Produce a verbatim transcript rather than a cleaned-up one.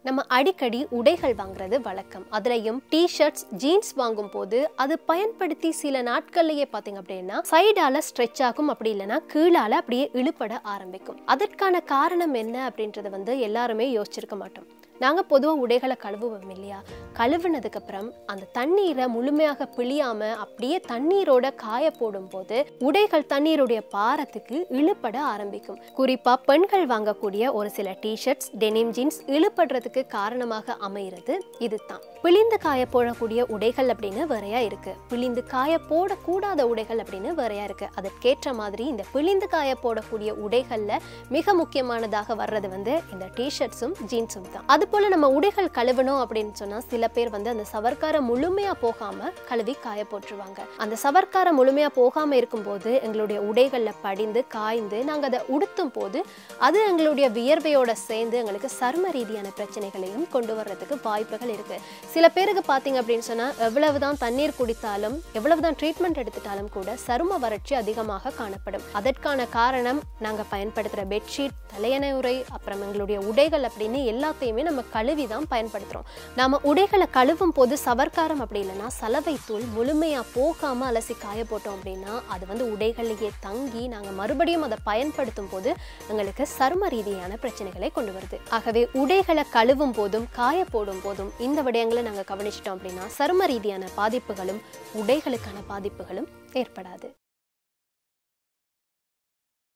நம்ம அடிக்கடி உடைகள் வாங்குறது வழக்கம். அதுலயும் டி-ஷர்ட்ஸ், ஜீன்ஸ் வாங்கும் போது அது பயன்படுத்தி சில நாட்கள்லயே பாத்தீங்க அப்படின்னா சைடால ஸ்ட்ரெச் ஆகும், அப்படி இல்லைன்னா கீழால அப்படியே இழுபட ஆரம்பிக்கும். அதற்கான காரணம் என்ன அப்படின்றத வந்து எல்லாருமே யோசிச்சிருக்க மாட்டோம். நாங்க பொதுவா உடைகளை கழுவுவோம் இல்லையா? கழுவுனதுக்கு அப்புறம் அந்த தண்ணீரை முழுமையாக பிழியாம அப்படியே தண்ணீரோட காய போடும் போது உடைகள் தண்ணீருடைய பாரத்துக்கு இழுபட ஆரம்பிக்கும். குறிப்பா பெண்கள் வாங்கக்கூடிய ஒரு சில டி-ஷர்ட்ஸ், டெனிம் ஜீன்ஸ் இழுபடுறதுக்கு காரணமாக அமைகிறது இதுதான். பிழிந்து காய போடக்கூடிய உடைகள் அப்படின்னு வேறையா இருக்கு, பிழிந்து காய போடக்கூடாத உடைகள் அப்படின்னு வேறையா இருக்கு. அதற்கேற்ற மாதிரி இந்த பிழிந்து காய போடக்கூடிய உடைகள்ல மிக முக்கியமானதாக வர்றது வந்து இந்த டி-ஷர்ட்ஸும் ஜீன்ஸும் தான். அது போல நம்ம உடைகள் கழுவணும் அப்படின்னு சொன்னா சில பேர் வந்து அந்த சவர்க்காரம் முழுமையா போகாம கழுவி காய போட்டுருவாங்க. அந்த சவர்க்காரம் முழுமையா போகாம இருக்கும்போது எங்களுடைய உடைகள்ல படிந்து காய்ந்து நாங்க அதை உடுத்தும் போது அது எங்களுடைய வியர்வையோட சேர்ந்து எங்களுக்கு சர்ம ரீதியான பிரச்சனைகளையும் கொண்டு வர்றதுக்கு வாய்ப்புகள் இருக்கு. சில பேருக்கு பாத்தீங்க அப்படின்னு சொன்னா எவ்வளவுதான் தண்ணீர் குடித்தாலும் எவ்வளவுதான் ட்ரீட்மெண்ட் எடுத்துட்டாலும் கூட சரும வறட்சி அதிகமாக காணப்படும். அதற்கான காரணம் நாங்க பயன்படுத்துற பெட்ஷீட், தலையணை உரை, அப்புறம் எங்களுடைய உடைகள் அப்படின்னு எல்லாத்தையுமே நம்ம கழுவி தான் பயன்படுத்துறோம். நாம உடைகளை கழுவும் போது சவர்க்காரம் அப்படி இல்லைன்னா சலவை தூள் முழுமையா போகாம அலசி காய போட்டோம் அப்படின்னா அது வந்து உடைகளையே தங்கி நாங்க மறுபடியும் அதை பயன்படுத்தும் போது எங்களுக்கு சரும ரீதியான பிரச்சனைகளை கொண்டு வருது. ஆகவே உடைகளை கழுவும் போதும் காய போடும் போதும் இந்த விடயங்களை நாங்க கவனிச்சிட்டோம் அப்படின்னா சரும ரீதியான பாதிப்புகளும் உடைகளுக்கான பாதிப்புகளும் ஏற்படாது.